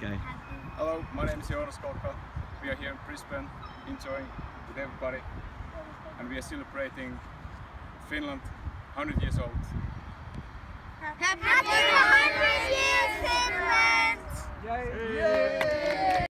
Okay. Hello, my name is Joonas Kolkka. We are here in Brisbane, enjoying with everybody, and we are celebrating Finland 100 years old. Happy